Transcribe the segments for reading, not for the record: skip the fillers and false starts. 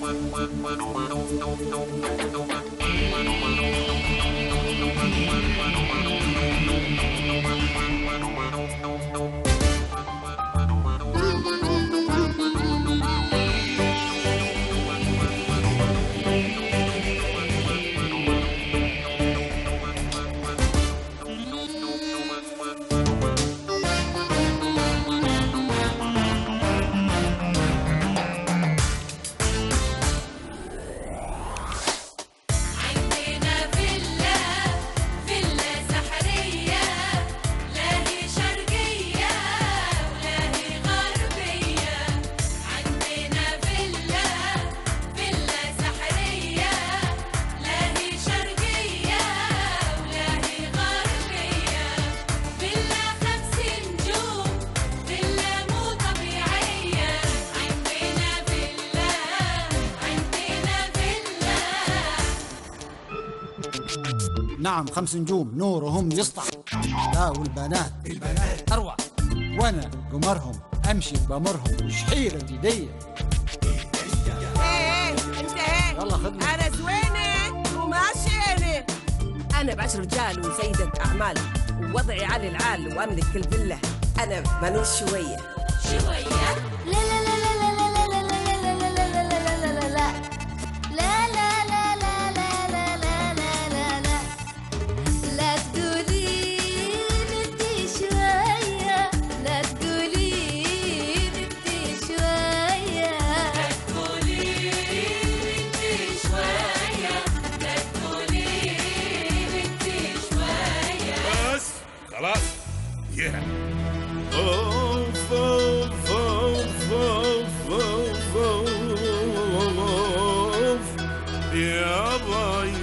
نعم 5 نجوم نورهم يسطع. لا والبنات أروع، وأنا قمرهم أمشي بمرهم وشحيرة جدية. أنت يلا خدمة. أنا زوينة وماشية. أنا بعشر رجال وسيدة أعمال ووضعي على العال وأملك كل فيلا. أنا مانوش شوية لا لا لا لا لا لا لا لا لا لا لا لا خلاص اوف اوف اوف اوف اوف اوف يا باي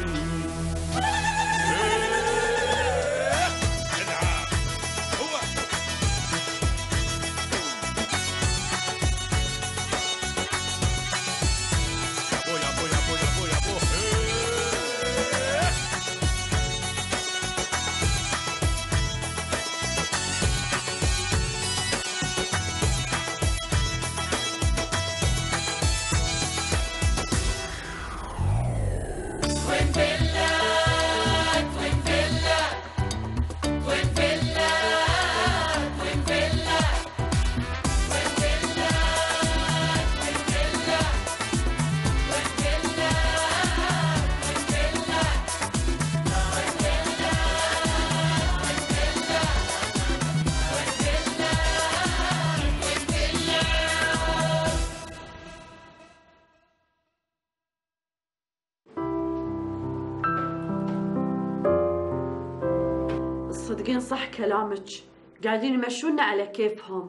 صدقين صح كلامك، قاعدين يمشونا على كيفهم.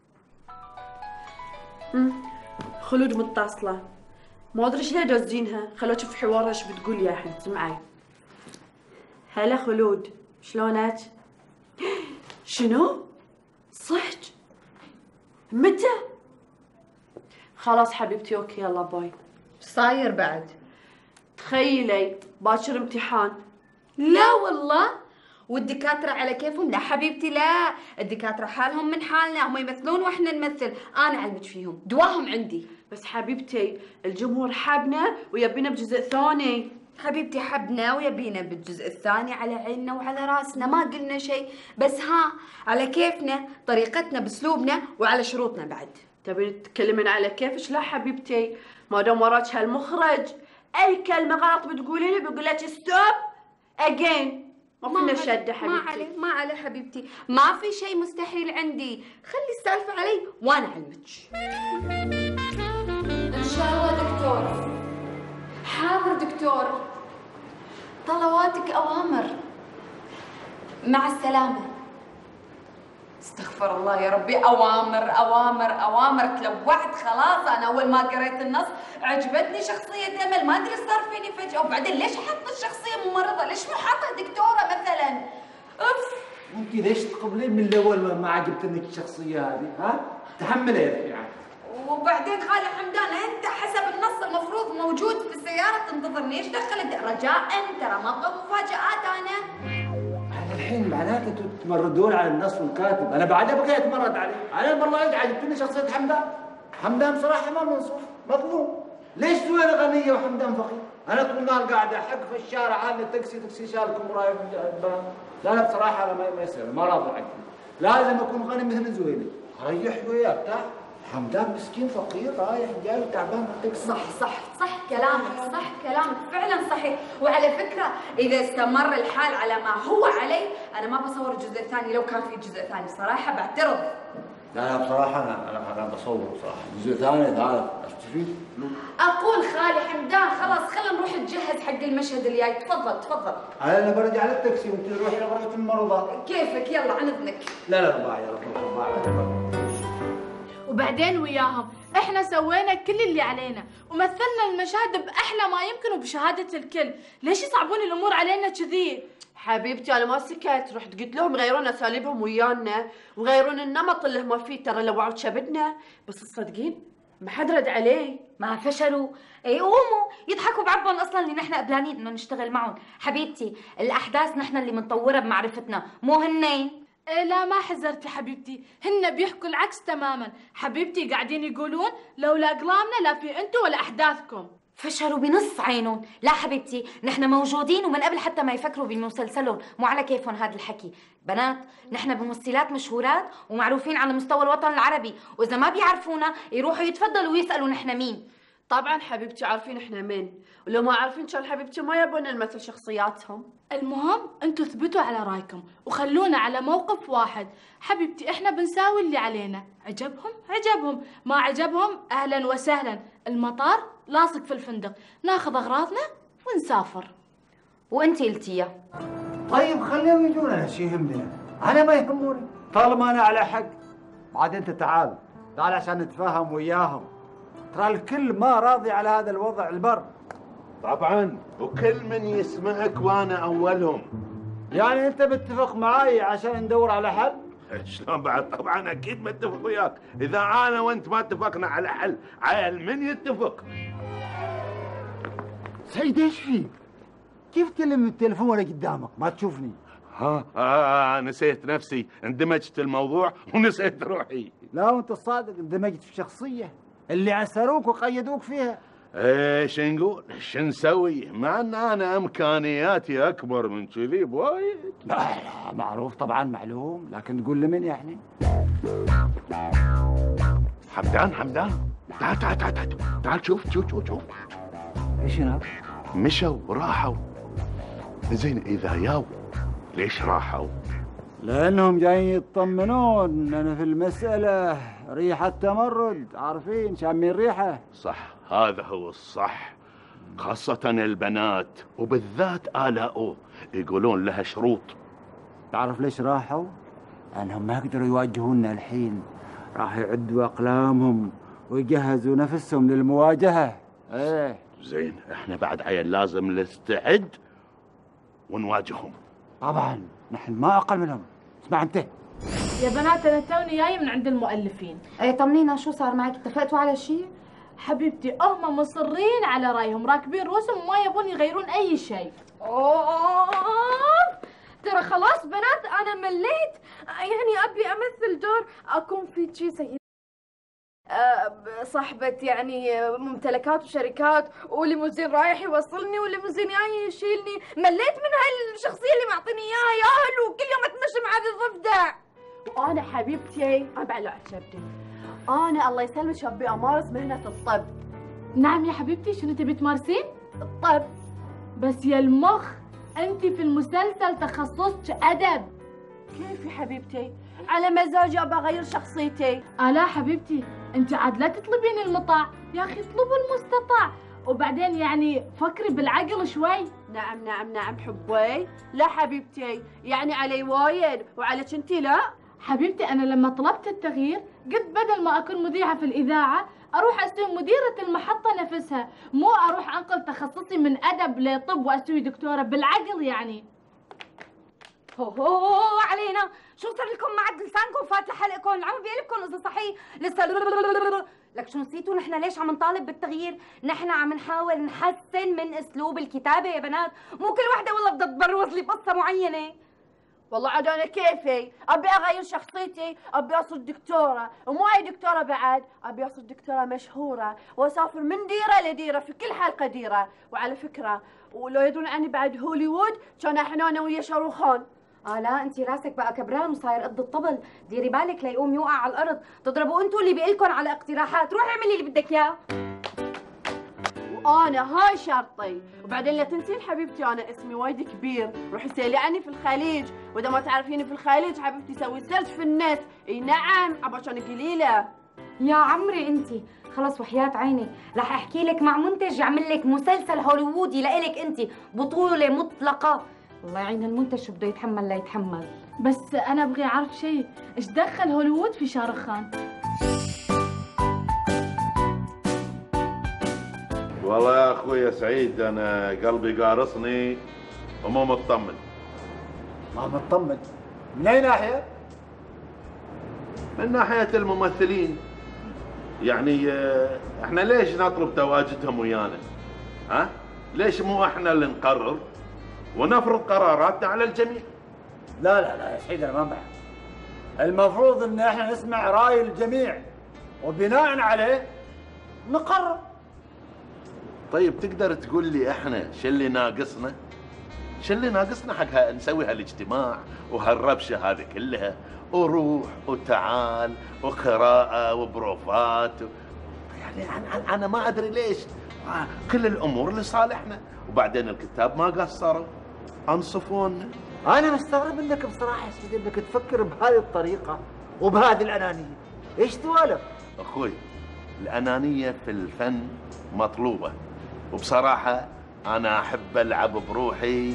خلود متصلة، ما ادري ايش دوزينها، خلوها تشوف حوارها ايش بتقول يا حبيبتي معي. هلا خلود، شلونك؟ شنو؟ صحت؟ متى؟ خلاص حبيبتي اوكي يلا باي. ايش صاير بعد؟ تخيلي باكر امتحان. لا والله، والدكاترة على كيفهم؟ لا حبيبتي لا، الدكاترة حالهم من حالنا، هم يمثلون واحنا نمثل، انا علمت فيهم، دواهم عندي. بس حبيبتي الجمهور حبنا ويبينا بجزء ثاني. حبيبتي حبنا ويبينا بالجزء الثاني، على عيننا وعلى راسنا، ما قلنا شيء، بس ها على كيفنا، طريقتنا باسلوبنا وعلى شروطنا بعد. تبين تتكلمين على كيفش؟ لا حبيبتي، ما دام وراك هالمخرج اي كلمه غلط بتقوليني بيقول لك ستوب اجين. ما فينا شده حبيبتي. ما علي حبيبتي، ما في شيء مستحيل عندي، خلي السالفه علي وانا علمك. ان شاء الله دكتور. حاضر دكتور، طلباتك اوامر. مع السلامه. استغفر الله يا ربي، اوامر اوامر اوامر، تلوعت خلاص. انا اول ما قريت النص عجبتني شخصيه امل، ما ادري صار فيني فجاه. وبعدين ليش حط الشخصيه ممرضه؟ ليش مو حاطها دكتوره مثلا؟ اوف. انت ليش تقبلين من الاول ما عجبتنك الشخصيه هذه؟ ها؟ تحملي يا رفيعه. وبعدين خالي حمدان، انت حسب النص المفروض موجود في السياره تنتظرني، ايش دخلت؟ رجاء ترى ما ابغى مفاجآت انا. الحين معناته تمردون على النص والكاتب، انا بعد ابغى اتمرد عليه. انا والله عجبتني شخصيه حمدان. حمدان بصراحه ما منصف، مظلوم. ليش زوين غنيه وحمدان فقير. انا طول النهار قاعد احق في الشارع عندي تاكسي شالكم ورايح لا بصراحه انا ما يصير، ما راضي عني. لازم اكون غني مثل زويلي، ريح وياه بتاع. حمدان مسكين فقير رايح جاي تعبان بالتاكسي. صح كلامك، صح كلامك فعلا صحيح. وعلى فكره اذا استمر الحال على ما هو عليه انا ما بصور الجزء الثاني. لو كان في جزء ثاني صراحه بعترض. لا بصراحه انا بصور بصراحه جزء ثاني. تعال اشتري. اقول خالي حمدان خلاص خلينا نروح نجهز حق المشهد الجاي. تفضل. انا برجع على التاكسي وانت روحي لغرفه الممرضات. كيفك يلا عن اذنك. لا باع. وبعدين وياهم احنا سوينا كل اللي علينا ومثلنا المشاهد باحلى ما يمكن وبشهاده الكل. ليش يصعبون الامور علينا كذي؟ حبيبتي انا ما سكت، رحت قلت لهم يغيرون اساليبهم ويانا ويغيرون النمط اللي هم فيه. ترى لو وعوا شبدنا بس تصدقين ما حد رد عليه. ما فشلوا. يقوموا يضحكوا بعبهم اصلا اللي نحن قبلانين انه نشتغل معهم. حبيبتي الاحداث نحن اللي منطورها بمعرفتنا مو هنين. لا ما حذرتي حبيبتي، هن بيحكوا العكس تماما. حبيبتي قاعدين يقولون لولا اقلامنا لا في انتوا ولا احداثكم. فشلوا بنص عينهم. لا حبيبتي نحن موجودين ومن قبل حتى ما يفكروا بمسلسلهم، مو على كيفهم هذا الحكي. بنات نحن بممثلات مشهورات ومعروفين على مستوى الوطن العربي، واذا ما بيعرفونا يروحوا يتفضلوا ويسالوا نحن مين. طبعا حبيبتي عارفين احنا مين، ولو ما عارفين كان حبيبتي ما يبون نمثل شخصياتهم. المهم انتوا ثبتوا على رايكم وخلونا على موقف واحد. حبيبتي احنا بنساوي اللي علينا، عجبهم ما عجبهم اهلا وسهلا. المطار لاصق في الفندق، ناخذ اغراضنا ونسافر. وانتي قلتيها. طيب خليهم يجون، انا شي يهمني؟ انا ما يهموني طالما انا على حق. بعد انت تعال عشان نتفاهم وياهم. ترى الكل ما راضي على هذا الوضع البر. طبعا وكل من يسمعك وانا اولهم. يعني انت متفق معاي عشان ندور على حل؟ شلون بعد؟ طبعا اكيد متفق وياك. اذا انا وانت ما اتفقنا على حل عيل من يتفق؟ سعيد ايش فيك؟ كيف تلم التليفون وانا قدامك ما تشوفني؟ نسيت نفسي، اندمجت الموضوع ونسيت روحي. لا وانت الصادق اندمجت في شخصيه اللي عسروك وقيدوك فيها. ايش نقول؟ شو نسوي؟ مع ان انا امكانياتي اكبر من كذي بوايد. لا معروف طبعا معلوم، لكن تقول لمن يعني؟ حمدان تعال شوف ايش هناك؟ مشوا راحوا. زين اذا ياو ليش راحوا؟ لانهم جايين يطمنون انا في المساله ريحه تمرد، عارفين شامين ريحه. صح، هذا هو الصح، خاصة البنات وبالذات آلاؤه يقولون لها شروط. تعرف ليش راحوا؟ لانهم ما يقدروا يواجهونا الحين، راح يعدوا اقلامهم ويجهزوا نفسهم للمواجهه. ايه زين احنا بعد عيل لازم نستعد ونواجههم. طبعا نحن ما اقل منهم. اسمع انت يا بنات انا توني جاي من عند المؤلفين. طمنينا شو صار معك؟ اتفقتوا على شيء؟ حبيبتي هم مصرين على رايهم، راكبين رؤوسهم وما يبون يغيرون اي شيء. ترى خلاص بنات انا مليت، يعني ابي امثل دور اكون في شيء سيء، صاحبة يعني ممتلكات وشركات وليموزين رايح يوصلني وليموزين جاي يشيلني. مليت من هالشخصية اللي معطيني اياها يا هلو، كل يوم اتمشى مع هذه الضفدع. وانا حبيبتي ابع له عجبتي، انا الله يسلمك ابي امارس مهنة الطب. نعم يا حبيبتي، شنو تبي تمارسين؟ الطب. بس يا المخ انت في المسلسل تخصصك ادب. كيف يا حبيبتي؟ على مزاجي ابى اغير شخصيتي. لا حبيبتي انت عاد لا تطلبين المطاع، يا اخي اطلبوا المستطاع. وبعدين يعني فكري بالعقل شوي. نعم حبي. لا حبيبتي يعني علي وايد وعليك انتي لا. حبيبتي انا لما طلبت التغيير قلت بدل ما اكون مذيعة في الاذاعة اروح اسوي مديرة المحطة نفسها، مو اروح انقل تخصصي من ادب لطب واسوي دكتورة. بالعقل يعني. هو علينا شو صار لكم مع لسانكم فاتح حلقكم؟ العم بيقلبكم اذا صحيح لسه. لك شو نسيتوا؟ نحن ليش عم نطالب بالتغيير؟ نحن عم نحاول نحسن من اسلوب الكتابه يا بنات، مو كل وحده والله بدها تبروز لي قصه معينه. والله عاد انا كيفي ابي اغير شخصيتي، ابي اصير دكتوره، ومو اي دكتوره بعد، ابي اصير دكتوره مشهوره واسافر من ديره لديره في كل حلقه ديره. وعلى فكره ولو يدرون عني بعد هوليوود كان احنا انا ويا شاروخان. لا انت راسك بقى كبران وصاير قد الطبل، ديري بالك ليقوم يوقع على الارض، تضربوا انتوا اللي بيقلكن على اقتراحات، روحي اعملي اللي بدك اياه. وانا هاي شرطي. وبعدين لا تنسين حبيبتي انا اسمي وايد كبير، روحي سالي عني في الخليج، واذا ما تعرفيني في الخليج حبيبتي سوي سيرش في النت. اي نعم عباشان قليله. يا عمري انت خلص وحياة عيني رح احكي لك مع منتج يعمل لك مسلسل هوليوودي لإلك انت، بطولة مطلقة. الله يعين المنتج شو بده يتحمل ليتحمل. بس انا ابغي اعرف شيء، ايش دخل هوليوود في شاروخ خان؟ والله يا اخوي سعيد انا قلبي قارصني ومو مطمن. ما مطمن من اي ناحيه؟ من ناحيه الممثلين، يعني احنا ليش نطلب تواجدهم ويانا؟ ها؟ ليش مو احنا اللي نقرر ونفرض قراراتنا على الجميع؟ لا لا لا يا سعيد انا ما بحب. المفروض ان احنا نسمع راي الجميع وبناء عليه نقرر. طيب تقدر تقول لي احنا شو اللي ناقصنا؟ شو اللي ناقصنا حق نسوي هالاجتماع وهالربشه هذه كلها، وروح وتعال وقراءه وبروفات يعني انا ما ادري ليش كل الامور لصالحنا، وبعدين الكتاب ما قصروا انصفونا. انا مستغرب انك بصراحه يا سيدي انك تفكر بهذه الطريقه وبهذه الانانيه. ايش سوالف؟ اخوي الانانيه في الفن مطلوبه، وبصراحه انا احب العب بروحي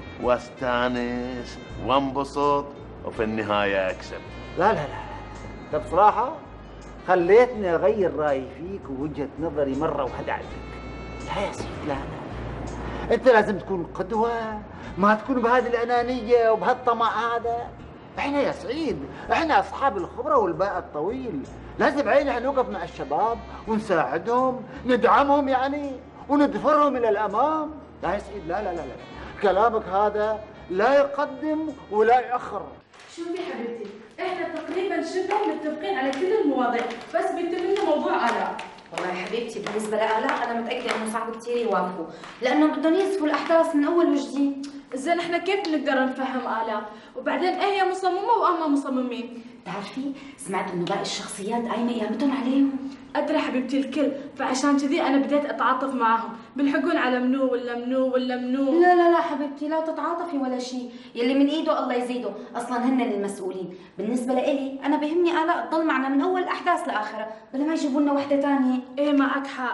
واستانس وانبسط وفي النهايه اكسب. لا لا لا انت بصراحه خليتني اغير رايي فيك ووجهه نظري مره واحده عنك. لا يا سيدي لا لا، انت لازم تكون قدوه، ما تكون بهذه الانانيه وبهالطمع هذا. احنا يا سعيد احنا اصحاب الخبره والباء الطويل، لازم عيني نوقف مع الشباب ونساعدهم ندعمهم يعني وندفرهم الى الامام. لا يا سعيد لا لا لا لا، كلامك هذا لا يقدم ولا يأخر. شوفي حبيبتي، احنا تقريبا شبه متفقين على كل المواضيع، بس بيتم لنا موضوع آلاء. والله يا حبيبتي بالنسبة لآلاء أنا متأكدة إنه صعب كثير يوافقوا، لأنه بدهم يصفوا الأحداث من أول وجديد. زين احنا كيف نقدر نفهم آلاء؟ وبعدين هي مصممة وأما مصممين. بتعرفي سمعت إنه باقي الشخصيات قايمة قيامتهم عليهم. أدري حبيبتي الكل، فعشان كذي أنا بديت أتعاطف معهم، بيلحقون على منو ولا منو ولا منو. لا لا لا حبيبتي لا تتعاطفي ولا شيء، يلي من إيده الله يزيده، أصلاً هن المسؤولين. بالنسبة لإلي أنا بهمني آلاء تضل معنا من أول الأحداث لآخرها، بلا ما يجيبوا لنا وحدة ثانية. إيه معك حق.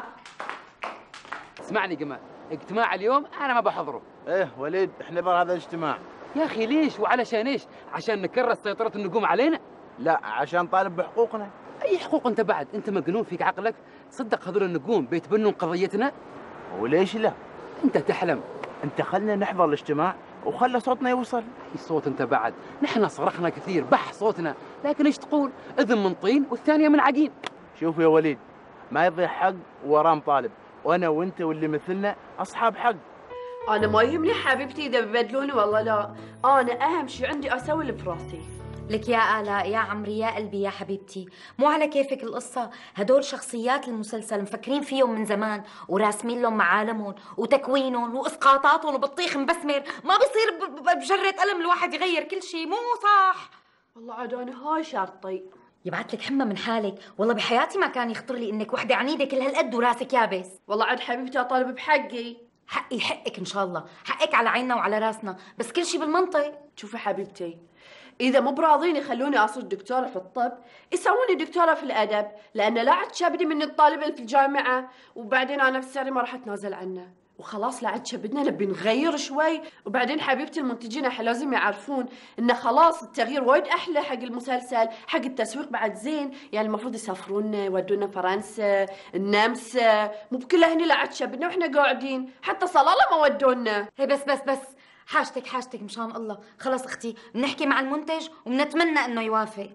اسمعني جمال، اجتماع اليوم أنا ما بحضره. إيه وليد إحنا بر هذا الاجتماع. يا أخي ليش وعلشان إيش؟ عشان نكرس سيطرة النجوم علينا؟ لا عشان طالب بحقوقنا. أي حقوق أنت بعد؟ أنت مجنون فيك عقلك؟ صدق هذول النجوم بيتبنون قضيتنا؟ وليش لا؟ أنت تحلم. أنت خلنا نحضر الاجتماع وخلى صوتنا يوصل. أي صوت أنت بعد؟ نحن صرخنا كثير بح صوتنا، لكن إيش تقول؟ إذن من طين والثانية من عجين. شوف يا وليد، ما يضيع حق وراه مطالب، وأنا وأنت واللي مثلنا أصحاب حق. أنا ما يهمني حبيبتي إذا ببدلوني والله لا، أنا أهم شيء عندي أسوي اللي براسي. لك يا آلاء يا عمري يا قلبي يا حبيبتي، مو على كيفك القصة، هدول شخصيات المسلسل مفكرين فيهم من زمان وراسمين لهم معالمهم وتكوينهم وإسقاطاتهم وبطيخ مبسمر، ما بصير بجرة قلم الواحد يغير كل شيء، مو صح. والله عاد أنا هاي شرطي. يبعت لك حمى من حالك، والله بحياتي ما كان يخطر لي إنك وحدة عنيدة كل هالقد وراسك يابس. والله عاد حبيبتي أطالب بحقي. حقي حقك إن شاء الله، حقك على عيننا وعلى راسنا، بس كل شيء بالمنطق. شوفي حبيبتي، إذا مو براضين يخلوني أصير دكتورة في الطب، يسووني دكتورة في الأدب، لأن لا عاد شبدي من الطالب اللي في الجامعة، وبعدين أنا في سري ما راح أتنازل عنه، وخلاص لا عاد شبدنا نبي نغير شوي، وبعدين حبيبتي المنتجين احنا لازم يعرفون إنه خلاص التغيير وايد أحلى حق المسلسل، حق التسويق بعد زين، يعني المفروض يسافرونا يودونا فرنسا، النمسا، مو بكله هني لا عاد شبدنا وإحنا قاعدين، حتى صلالة ما ودونا. هي بس حاجتك مشان الله، خلص اختي بنحكي مع المنتج وبنتمنى انه يوافق.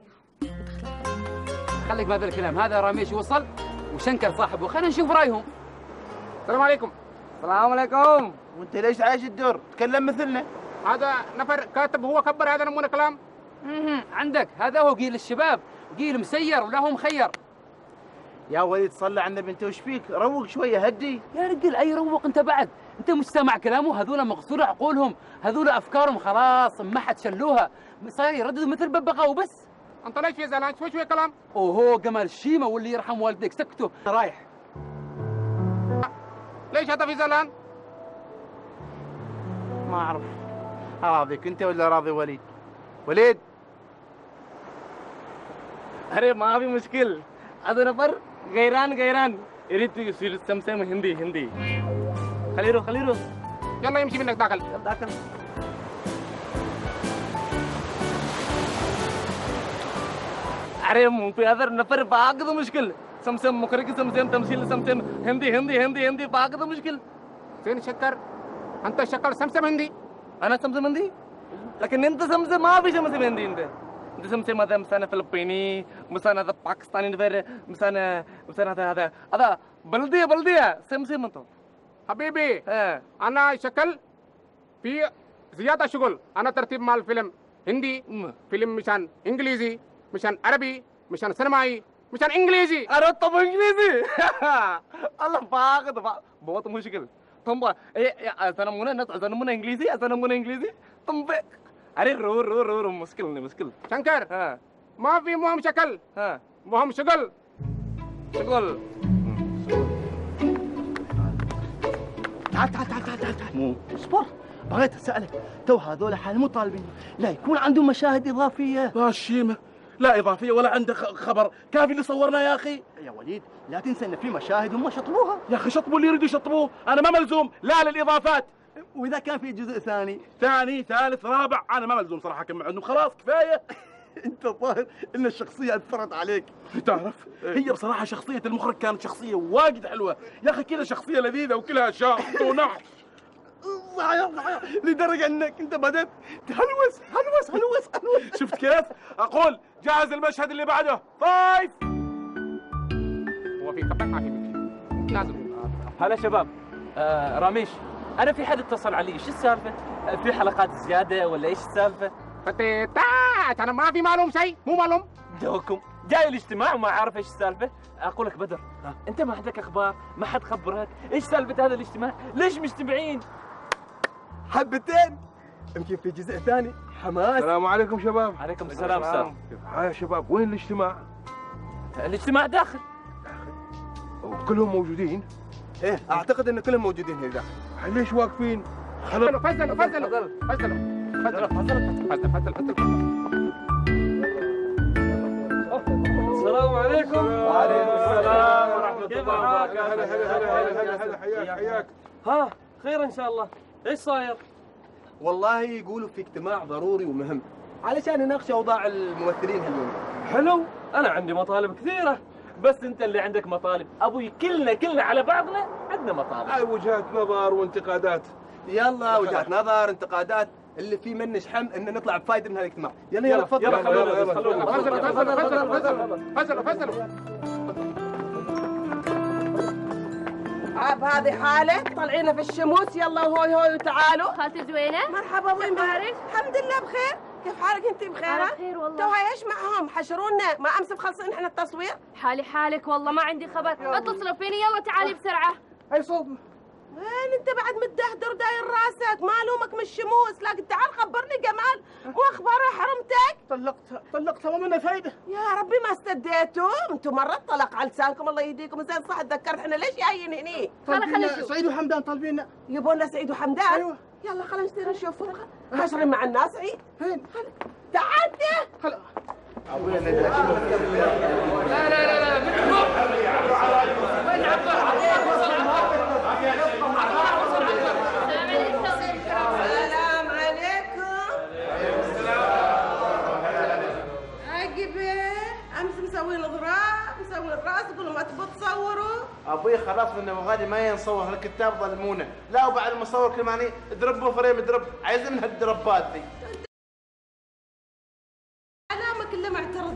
خليك بهذا الكلام، هذا راميش وصل وشنكر صاحبه، خلينا نشوف رايهم. السلام عليكم. السلام عليكم. وانت ليش عايش الدور؟ تكلم مثلنا. هذا نفر كاتب هو كبر هذا نمونه كلام. عندك هذا هو جيل الشباب، جيل مسير ولا هو مخير. يا وليد صلى على النبي، انت وش فيك؟ روق شويه، هدي يا رجل. اي روق انت بعد؟ انت مستمع كلامه؟ هذول مغسوله عقولهم، هذول افكارهم خلاص ما حد شلوها، صاير يرددوا مثل ببغاء وبس. انت ليش في زعلان؟ شوي كلام. اوهو جمال الشيمه واللي يرحم والديك، سكتوا. رايح. ليش هذا في زعلان؟ ما اعرف. راضيك انت ولا راضي وليد؟ وليد अरे ما في مشكل. هذا نفر غيران يريد يصير سمسم هندي. خليه يروح. يلا يمشي منك داخل. अरे في هذا نفر باقي مشكل. سمسم مخرج سمسم تمثيل سمسم هندي باقي مشكل. فين شكر؟ انت شكر سمسم هندي. انا سمسم هندي؟ لكن انت سمسم ما في سمسم هندي انت سمسم هذا مثلا فلبيني، مثلا هذا باكستاني، مثلا هذا بلديه سمسم انت. حبيبي انا شكل في زياده شغل. انا ترتيب مع الفيلم هندي، فيلم مشان انجليزي، مشان عربي، مشان سينمائي، مشان انجليزي. अरे طب انجليزي الله باقي बहुत मुश्किल. तुम ऐसा नमूना इंग्लिशी तुम अरे रो मुश्किल. शंकर ما في مهم شكل، مهم شغل. تعال اصبر، بغيت اسالك، تو هذول حال مو طالبين، لا يكون عندهم مشاهد اضافيه؟ الشيمه لا اضافيه ولا عنده خبر، كافي اللي صورناه يا اخي. يا وليد لا تنسى ان في مشاهد هم شطبوها. يا اخي شطبوا اللي يريدوا يشطبوه، انا ما ملزوم لا للاضافات. واذا كان في جزء ثاني ثالث رابع انا ما ملزوم صراحه اكمل عندهم، خلاص كفايه. انت الظاهر ان الشخصيه اثرت عليك. تعرف هي بصراحه شخصيه المخرج كانت شخصيه واجد حلوه يا اخي، كذا شخصيه لذيذه وكلها شاط ونحس. لدرجه انك انت بدأت هلوس. شفت كيف؟ اقول جهز المشهد اللي بعده. 5 هو في خبر ما في لازم. هلا شباب. راميش، انا في حد اتصل علي، ايش السالفه؟ في حلقات زياده ولا ايش السالفه؟ فتيتات انا ما في معلوم شيء، مو معلوم. دوكم جاي الاجتماع وما عارف ايش السالفه. اقول لك بدر، انت ما عندك اخبار؟ ما حد خبرك؟ ايش سالفه هذا الاجتماع؟ ليش مجتمعين؟ حبتين يمكن في جزء ثاني. حماس. السلام عليكم شباب. عليكم السلام. سلام. يا شباب وين الاجتماع؟ الاجتماع داخل. كلهم موجودين؟ ايه اعتقد ان كلهم موجودين هنا داخل. ليش واقفين؟ فزلوا. السلام عليكم. وعليكم السلام ورحمه الله وبركاته. حياك. ها خير ان شاء الله. ايش صاير؟ والله يقولوا في اجتماع ضروري ومهم علشان نناقش اوضاع الممثلين هاليوم. حلو، انا عندي مطالب كثيره، بس انت اللي عندك مطالب. ابوي كلنا على بعضنا عندنا مطالب. هاي وجهات نظر وانتقادات. يلا وجهات نظر انتقادات اللي في منه شحم ان نطلع بفايده من هذا الاجتماع. يلا تفضل. فزلوا. هذه حالة طالعين في الشموس. يلا هوي وتعالوا. خالتي زوينة؟ مرحبا. وين بارك؟ الحمد لله بخير. كيف حالك انت؟ بخير؟ بخير والله. توها ايش معهم؟ حشرونا ما امس مخلصين احنا التصوير. حالك والله ما عندي خبر. اتصلوا فيني يلا تعالي بسرعة. اي صوت؟ وين انت بعد متدهدر داير راسك؟ ما الومك من الشموس، لكن تعال خبرني جمال، مو اخبارها حرمتك؟ طلقتها وما منها فايده. يا ربي ما استديتوا، انتم مرة طلق على لسانكم الله يهديكم. زين صح تذكرت احنا ليش جايين هني؟ خلينا نشوف. سعيد وحمدان طالبيننا. يبون سعيد وحمدان؟ ايوه. يلا خلينا نصير نشوفهم. حشرين مع الناس. عيد فين؟ تعال. السلام عليكم. عقبه امس مسوي الاضراب مسوي الراس يقولوا ما تبغوا تصوروا. ابوي خلاص من غادي ما ينصور، الكتاب ظلمونا. لا وبعد المصور كمان دربوا فريم درب، عايزين من هالدربات ذي. كلامك اللي معترض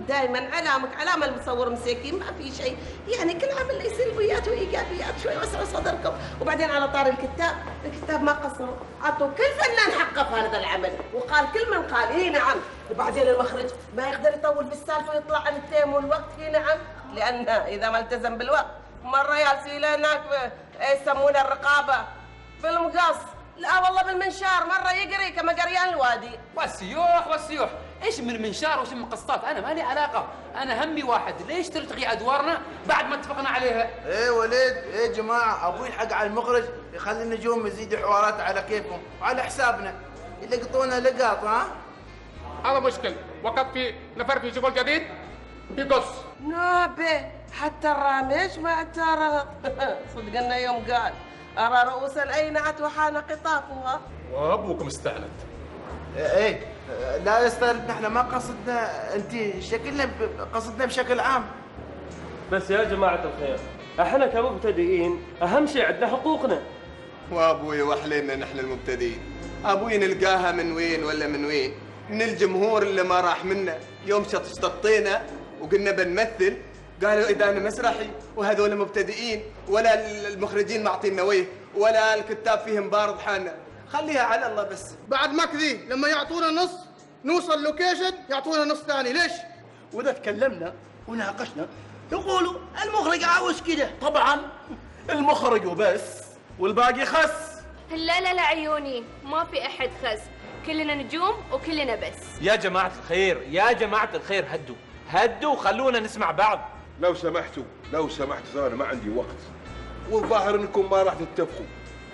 دائما علامك علامه المصور مساكين، ما في شيء يعني، كل عمل له سلبيات وايجابيات، شوي وسعوا صدركم. وبعدين على طار الكتاب ما قصروا، عطوا كل فنان حقه في هذا العمل، وقال كل من قال اي نعم. وبعدين المخرج ما يقدر يطول في السالفه ويطلع عن التيم والوقت، اي نعم، لانه اذا ما التزم بالوقت مره يالسي له هناك يسمونه الرقابه في المقص، لا والله بالمنشار مره يقري كما قريان الوادي. والسيوح ايش من منشار وش من قسطات؟ انا ما لي علاقه، انا همي واحد، ليش تلتغي ادوارنا بعد ما اتفقنا عليها؟ ايه وليد، ايه جماعه، ابوي الحق على المخرج يخلي النجوم يزيدوا حوارات على كيفهم وعلى حسابنا، يلقطونا لقاط. ها هذا مشكل، وقت في نفر في شغل جديد بيقص نابه، حتى الرامج ما اعترض. صدقنا يوم قال أرى رؤوسا أينعت وحان قطافها. وأبوكم استعلت. إيه لا يستاهل، نحن ما قصدنا، أنت شكلنا قصدنا بشكل عام. بس يا جماعة الخير، احنا كمبتدئين أهم شيء عندنا حقوقنا. وأبوي وحلينا نحن المبتدئين، أبوي نلقاها من وين ولا من وين؟ من الجمهور اللي ما راح منا، يوم شطينا وقلنا بنمثل قالوا إذا أنا مسرحي وهذول مبتدئين، ولا المخرجين معطينا ويه، ولا الكتاب فيهم بارض حالنا، خليها على الله. بس بعد ما كذي لما يعطونا نص نوصل لوكيشن يعطونا نص ثاني، ليش؟ وإذا تكلمنا وناقشنا يقولوا المخرج عاوز كده، طبعا المخرج وبس والباقي خس. لا لا لا عيوني، ما في أحد خس، كلنا نجوم وكلنا بس. يا جماعة الخير، يا جماعة الخير، هدوا وخلونا نسمع بعض. لو سمحتوا أنا ما عندي وقت، والظاهر انكم ما راح تتفقوا.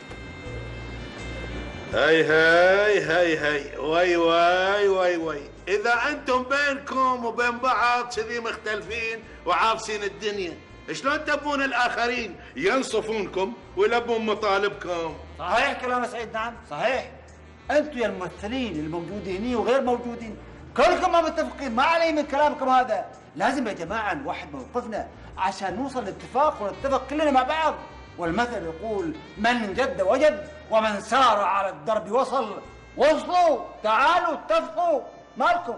هاي وي اذا انتم بينكم وبين بعض كذي مختلفين وعابسين الدنيا، شلون تبون الاخرين ينصفونكم ويلبون مطالبكم؟ صحيح كلام سعيد، نعم صحيح. انتم يا الممثلين الموجودين هنا وغير موجودين كلكم ما متفقين، ما علي من كلامكم هذا. لازم يا جماعه نوحد موقفنا عشان نوصل لاتفاق ونتفق كلنا مع بعض. والمثل يقول من جد وجد ومن سار على الدرب وصل. وصلوا، تعالوا اتفقوا، مالكم؟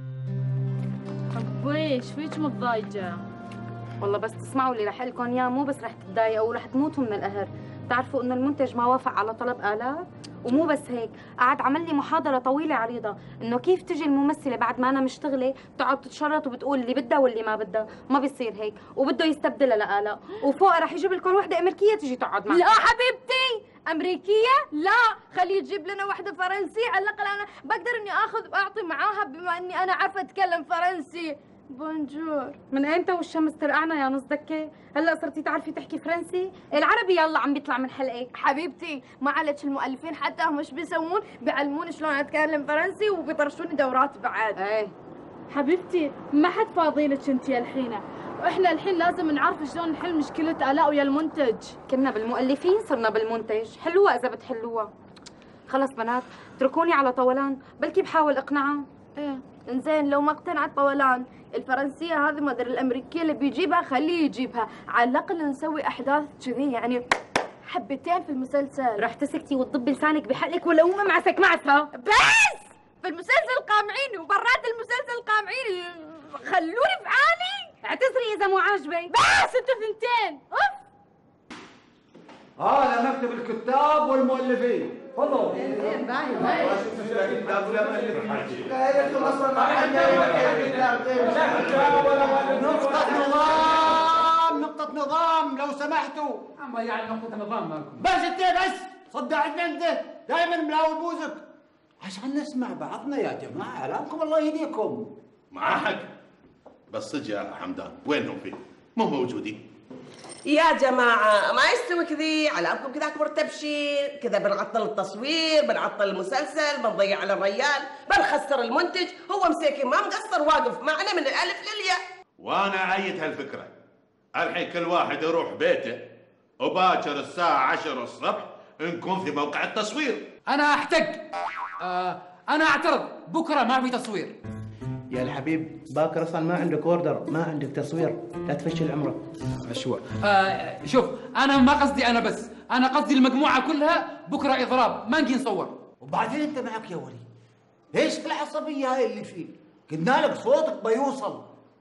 حبيش فيك متضايجه؟ والله بس تسمعوا اللي رح لكم اياه مو بس رح تتضايقوا ورح تموتوا من القهر. بتعرفوا انه المنتج ما وافق على طلب آلاء؟ ومو بس هيك، قعد عمل لي محاضرة طويلة عريضة انه كيف تجي الممثلة بعد ما انا مشتغلة بتقعد تتشرط وبتقول اللي بدها واللي ما بدها، ما بيصير هيك، وبده يستبدلها لآلاء، وفوق رح يجيب لكم وحدة أمريكية تجي تقعد معك. لا حبيبتي، أمريكية؟ لا، خليه يجيب لنا وحدة فرنسية، على الأقل أنا بقدر إني آخذ وأعطي معاها بما إني أنا عارفة أتكلم فرنسي. بونجور. من ايمتى والشمس ترقعنا يا نص دكه؟ هلا صرتي تعرفي تحكي فرنسي؟ العربي يلا عم بيطلع من حلقك. حبيبتي ما عليك، المؤلفين حتى هم ايش بيسوون؟ بيعلموني شلون اتكلم فرنسي وبيطرشوني دورات بعد. ايه حبيبتي ما حد فاضيلك انت يا الحين، واحنا الحين لازم نعرف شلون نحل مشكلة آلاء ويا المنتج. كنا بالمؤلفين صرنا بالمنتج، حلوها اذا بتحلوها. خلص بنات اتركوني على طولان، بلكي بحاول اقنعها. ايه انزين، لو ما اقتنعت طولان، الفرنسية هذه مدر الأمريكية اللي بيجيبها خليه يجيبها، على الأقل نسوي أحداث كذي يعني حبتين في المسلسل. رح تسكتي وتضبي لسانك بحلقك ولا أم معسك معسها؟ بس في المسلسل قامعين وبرات المسلسل قامعين، خلوني في حالي. اعتذري إذا مو عاجبك. بس انتوا ثنتين. اوف. هذا مكتب الكتاب والمؤلفين، تفضلوا. نقطة نظام لو سمحتوا. أما يعني نقطة نظام مالكم؟ بس انت بس صدعتنا انت، دائما ملاوي بوزك عشان نسمع بعضنا يا جماعة، علامكم الله يهديكم. مع حق، بس صدق يا حمدان وينهم فيه؟ مو موجودين. يا جماعة ما يستوي كذي، علامكم كذاك مرتبشين، كذا بنعطل التصوير، بنعطل المسلسل، بنضيع على الريال، بنخسر المنتج، هو مساكين ما مقصر واقف معنا من الألف للياء. وأنا أعيد هالفكرة، الحين كل واحد يروح بيته وباكر الساعة 10 الصبح نكون في موقع التصوير. أنا أحتج، أنا أعترض، بكرة ما في تصوير. يا الحبيب باكر اصلا ما عندك اوردر، ما عندك تصوير، لا تفشل عمرك. مشروع. شوف انا ما قصدي انا بس، انا قصدي المجموعه كلها بكره اضراب، ما نجي نصور. وبعدين انت معك يا وليد، ليش العصبيه هاي اللي فيك؟ قلنا لك صوتك بيوصل،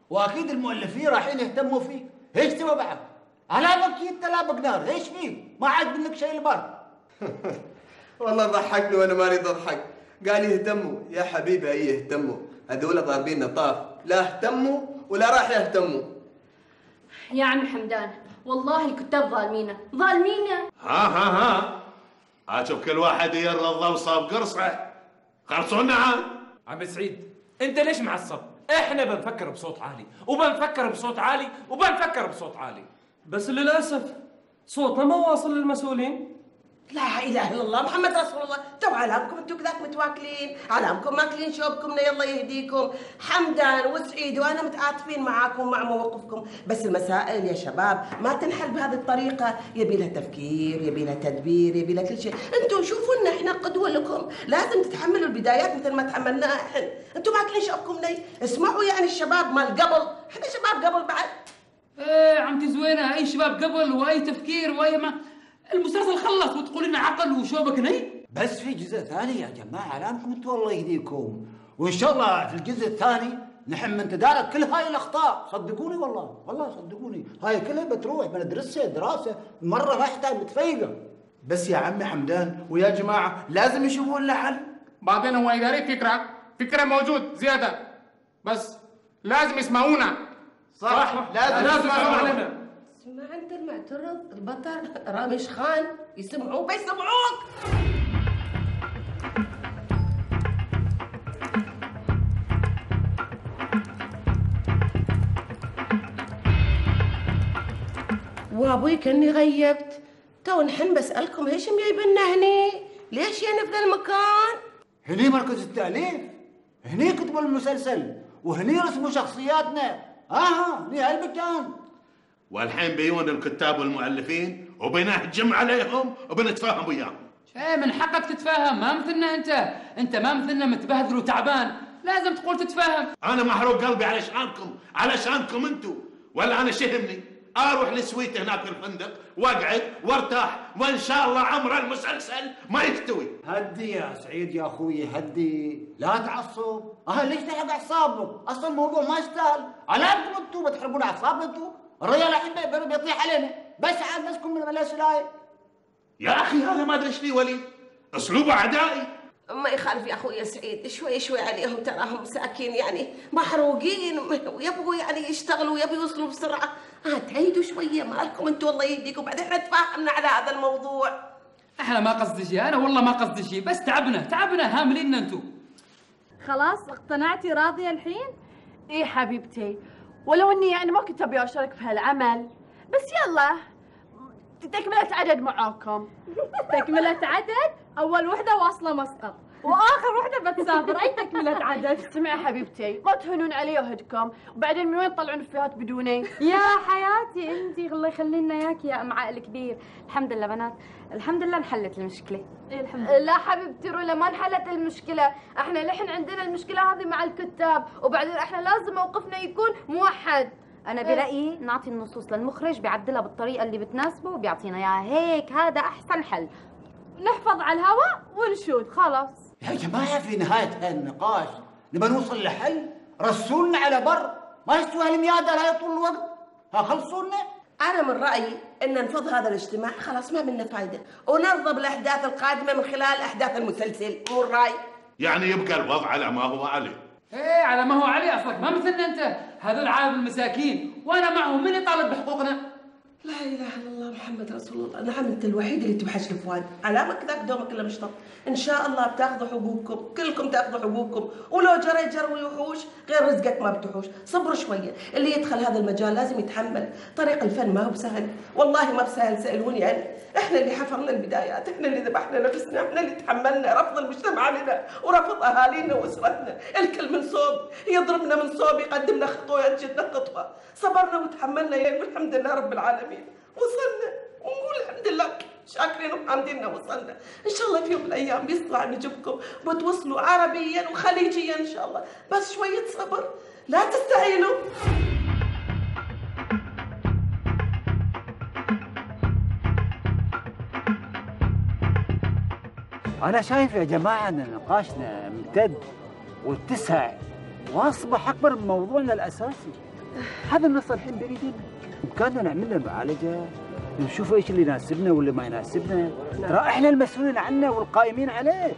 واكيد المؤلفين رايحين يهتموا فيه. ايش تبغى بعد؟ على بكيت تلابق نار، ايش فيه؟ ما عاد منك شيء البر. والله ضحكني وانا ما اريد اضحك. قال يهتموا، يا حبيبي اي يهتموا، هذول ضاربين نطاف، لا اهتموا ولا راح يهتموا. يا عم حمدان والله الكتاب ظالمينا ظالمينا. ها اشوف كل واحد يرضى وصاب قرصه. خلصونا عم سعيد انت ليش معصب؟ احنا بنفكر بصوت عالي وبنفكر بصوت عالي وبنفكر بصوت عالي، بس للاسف صوتنا ما واصل للمسؤولين. لا اله الا الله محمد رسول الله. تو علامكم انتم كذاك متواكلين، علامكم ماكلين شوبكم يلا يهديكم. حمدان وسعيد وانا متعاطفين معاكم مع مواقفكم، بس المسائل يا شباب ما تنحل بهذه الطريقه، يبي لها تفكير، يبي لها تدبير، يبي لها كل شيء. انتم شوفوا لنا احنا قدوه لكم، لازم تتحملوا البدايات مثل ما تحملناها احنا. انتم ماكلين شوبكم اسمعوا يعني الشباب مال قبل، احنا شباب قبل بعد. ايه عمتي زوينه، اي شباب قبل واي تفكير واي ما المسلسل خلص وتقول لنا عقل وشوبك ني. بس في جزء ثاني يا جماعه، علامكم انتم الله يهديكم، وان شاء الله في الجزء الثاني نحن نتدارك كل هاي الاخطاء، صدقوني والله صدقوني، هاي كلها بتروح بندرسها دراسه مره ما يحتاج بتفيقه. بس يا عمي حمدان ويا جماعه لازم يشوفوا لنا حل. بعدين هو اذا ريت فكره موجود زياده، بس لازم يسمعونا. صح لازم يسمعونا. اسمع انت المعترض البطل رامش خان، يسمعوك بيسمعوك. وابوي كاني غيبت، تو نحن بسألكم ايش مجايبنا هني؟ ليش يعني في ذا المكان؟ هني مركز التأليف، هني كتبوا المسلسل، وهني رسموا شخصياتنا، هني هالمكان. والحين بيون الكتاب والمؤلفين وبنهجم عليهم وبنتفاهم وياهم. ايه من حقك تتفاهم، ما مثلنا انت ما مثلنا متبهذل وتعبان، لازم تقول تتفاهم. انا محروق قلبي علشانكم انتم، ولا انا شهمني اروح لسويتي هناك في الفندق واقعد وارتاح، وان شاء الله عمر المسلسل ما يستوي. هدي يا سعيد يا اخوي هدي، لا تعصب. ليش تحرق اعصابك؟ اصلا الموضوع ما يستاهل، علامكم انتم بتحرقون اعصابنا انتم. الرجال الحين بيطيح علينا، بس عاد مسكم من بلاش لاي. يا اخي هذا ما ادري ايش فيه وليد، اسلوبه عدائي. ما يخالف يا اخوي سعيد، شوي عليهم، تراهم مساكين يعني محروقين ويبغوا يعني يشتغلوا ويبغوا يوصلوا بسرعه. تعيدوا شويه مالكم انتم الله يهديكم، بعدين احنا تفاهمنا على هذا الموضوع. احنا ما قصدي شيء، انا والله ما قصدي شيء، بس تعبنا هامليننا انتم. خلاص اقتنعتي راضيه الحين؟ ايه حبيبتي، ولو اني يعني ما كنت ابي اشارك في هالعمل، بس يلا تكملة عدد معاكم. تكملة عدد، أول وحدة واصلة مسقط وآخر وحدة بتسافر، أي تكملة عدد؟ اسمعي حبيبتي، ما تهونون علي وهدكم، وبعدين من وين تطلعون إفيهات بدوني؟ يا حياتي انت الله يخلي لنا اياكي يا ام عقل كبير. الحمد لله بنات، الحمد لله انحلت المشكلة. إيه الحمد لله. لا حبيبتي رولا ما انحلت المشكلة، احنا لحن عندنا المشكلة هذه مع الكتاب، وبعدين احنا لازم موقفنا يكون موحد. أنا برأيي نعطي النصوص للمخرج بيعدلها بالطريقة اللي بتناسبه وبيعطينا إياها، هيك هذا أحسن حل. نحفظ على الهواء ونشوت خلاص. يا جماعة في نهاية هالنقاش نبى نوصل لحل، رسولنا على بر، ما يستوي هالميادة هاي طول الوقت، خلصونا. أنا من رأيي إن ننفض هذا الاجتماع، خلاص ما منا فايدة، ونرضى بالأحداث القادمة من خلال أحداث المسلسل، مو الرأي؟ يعني يبقى الوضع على ما هو عليه. ايه على ما هو عليه، اصلك ما مثلنا انت، هذول عالم المساكين وانا معهم، من يطالب بحقوقنا؟ لا اله الا الله محمد رسول الله. نعم انت الوحيد اللي تبحث الفؤاد، علامك ذاك دومك الا مشطب. ان شاء الله بتاخذوا حقوقكم، كلكم تاخذوا حقوقكم، ولو جروا يوحوش غير رزقك ما بتحوش. صبروا شويه، اللي يدخل هذا المجال لازم يتحمل، طريق الفن ما هو بسهل، والله ما بسهل. سالوني يعني، احنا اللي حفرنا البدايات، احنا اللي ذبحنا نفسنا، احنا اللي تحملنا رفض المجتمع لنا ورفض اهالينا واسرتنا، الكل من صوب يضربنا، من صوب يقدم لنا خطوه يجدنا خطوه، صبرنا وتحملنا يا والحمد لله رب العالمين وصلنا، ونقول الحمد لله شاكرين وحامدين وصلنا. ان شاء الله في يوم من الايام بيطلع نجيبكم بتوصلوا عربيا وخليجيا ان شاء الله، بس شويه صبر، لا تستعينوا. أنا شايف يا جماعة أن نقاشنا امتد واتسع وأصبح أكبر من موضوعنا الأساسي. هذا النص الحين بين ايدينا، كنا نعمل له معالجه، نشوف ايش اللي يناسبنا واللي ما يناسبنا، ترى احنا المسؤولين عنه والقائمين عليه.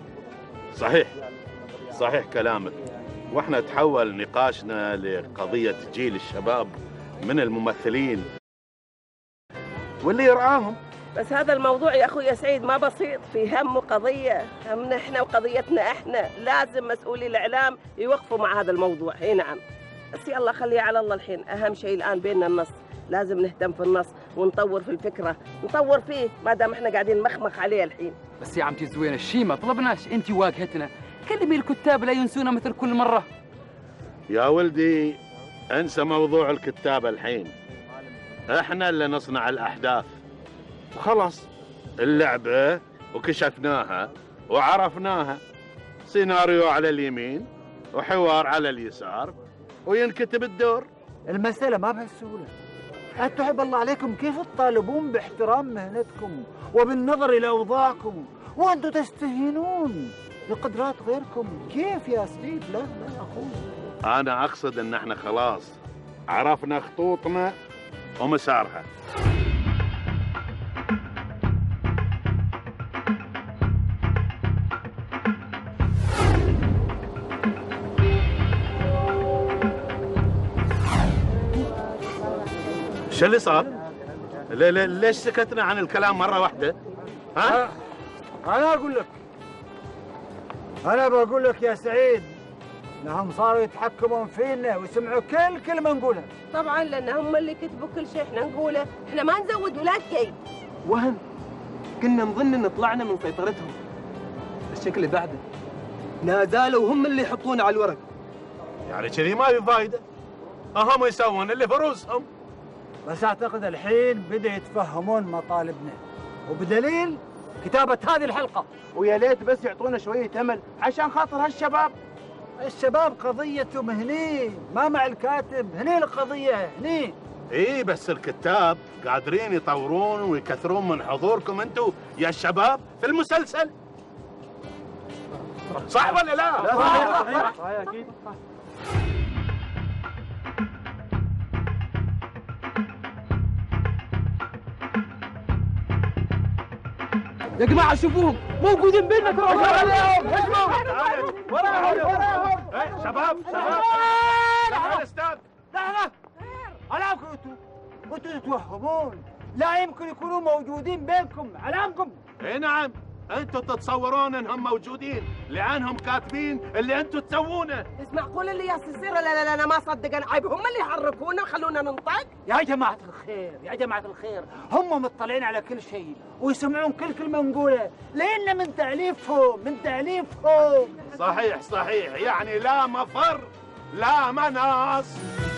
صحيح كلامك، واحنا تحول نقاشنا لقضيه جيل الشباب من الممثلين واللي يرعاهم. بس هذا الموضوع يا اخوي سعيد ما بسيط، في هم وقضيه، همنا احنا وقضيتنا احنا، لازم مسؤولي الاعلام يوقفوا مع هذا الموضوع. اي نعم، بس يلا خليها على الله الحين، اهم شيء الان بيننا النص، لازم نهتم في النص ونطور في الفكره، نطور فيه ما دام احنا قاعدين نمخمخ عليه الحين. بس يا عمتي زوينه الشيء ما طلبناش، انت واجهتنا، كلمي الكتاب لا ينسونا مثل كل مره. يا ولدي انسى موضوع الكتابه الحين، احنا اللي نصنع الاحداث وخلاص. اللعبه وكشفناها وعرفناها، سيناريو على اليمين وحوار على اليسار وينكتب الدور. المسألة ما بهالسهولة. أتحب الله عليكم كيف تطالبون باحترام مهنتكم وبالنظر إلى أوضاعكم وأنتم تستهينون بقدرات غيركم؟ كيف يا سعيد؟ لا أخوي، أنا أقصد إن إحنا خلاص عرفنا خطوطنا ومسارها. شو اللي صار؟ ليش سكتنا عن الكلام مرة واحدة؟ ها؟ أنا بقول لك يا سعيد، انهم صاروا يتحكمون فينا ويسمعوا كل كلمة نقولها. طبعا لأن هم اللي كتبوا كل شيء احنا نقوله، احنا ما نزود ولا شيء. وهم كنا نظن ان طلعنا من سيطرتهم، الشكل اللي بعده لا زالوا هم اللي يحطون على الورق. يعني كذي ما في فايدة، هم يسوون اللي في رؤوسهم. بس اعتقد الحين بدأوا يتفهمون مطالبنا، وبدليل كتابة هذه الحلقة. ويا ليت بس يعطونا شوية أمل عشان خاطر هالشباب. الشباب قضيتهم هني، ما مع الكاتب، هني القضية هني. ايه بس الكتاب قادرين يطورون ويكثرون من حضوركم انتم يا الشباب في المسلسل. صح ولا لا؟ صحيح اكيد. يا جماعه شوفوهم موجودين بيننا. وراهم شباب لا الاستاذ لا علامكم انتوا تتوهمون، لا يمكن يكونوا موجودين بينكم علامكم. اي نعم، انتوا تتصورون انهم موجودين لانهم كاتبين اللي انتوا تسوونه. بس معقول اللي يصير؟ لا انا ما صدق، انا عيب هم اللي يحركونا وخلونا ننطق. يا جماعة الخير هم مطلعين على كل شيء ويسمعون كل كلمة نقولها لأن من تأليفهم. صحيح يعني لا مفر لا مناص.